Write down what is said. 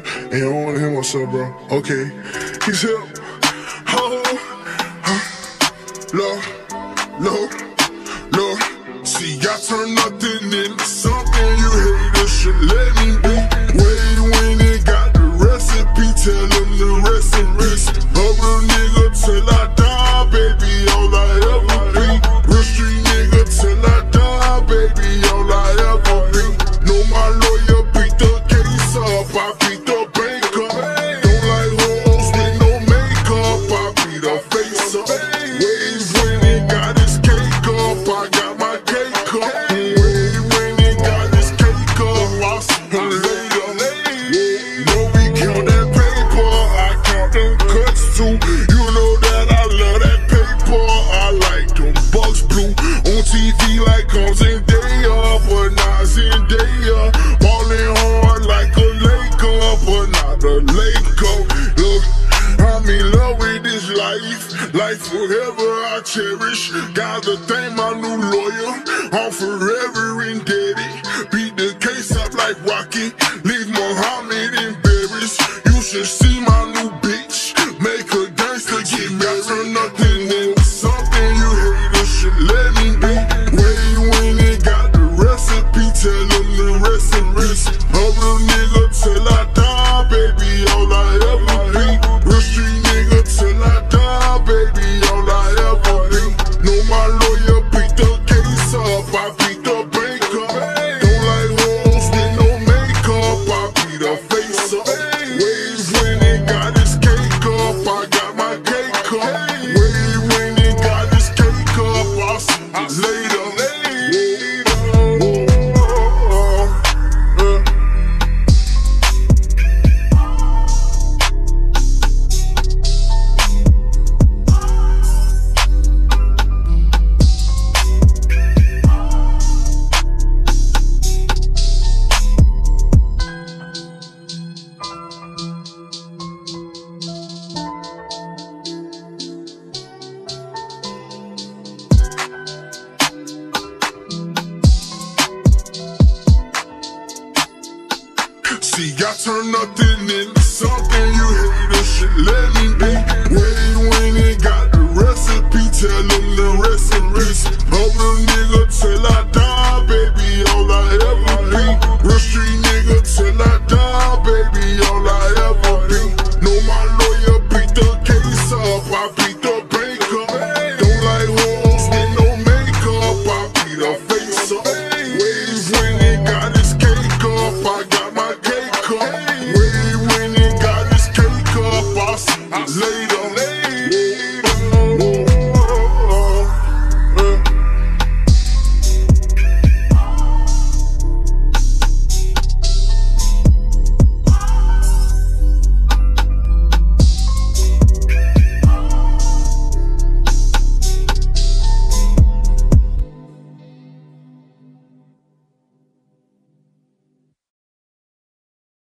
you, and you don't wanna hear myself, bro. Okay, he's here. Oh, Lord, Lord, Lord. See, I turn nothing into something. You haters should let me be. Wait, when they got the recipe, tell them the rest in peace. A real nigga till I die, baby, all I ever be. Real street nigga till I die, baby, all I ever be. Know my lawyer beat the case up, I beat the bank up. Don't like hoes with no makeup, I beat her face up. Wave when he got his cake up, I got my cake up. Wave when he got his cake up, I see him later. Know we count that paper, I count them cuts too. You know that I love that paper, I like them Bucks blue. On TV like comes in day up, but not Zendaya. Ballin' hard like a Laker, but not a Laker. Look, I'm in love with this life forever I cherish. Gotta thank my new lawyer, I'm forever indebted. Beat the case up like Rocky, leave Muhammad embarrassed. You should see my new bitch, make her dance to get married. Turn nothing into something, you haters should let me be. Wait, when they got the recipe, tell them the rest in peace. A real nigga till I die, baby, all I ever be. Real street nigga till I die, baby, all I ever be. Know my lawyer beat the case up, I beat the bank up. Don't like hoes with no makeup, I beat her face up. Wave when he got his cake up, I got my cake up. Wave when he got his cake up, I'll see you later. See, I turn nothing into something, you haters should let me be. Wait, when they got the recipe, tell them the rest in peace.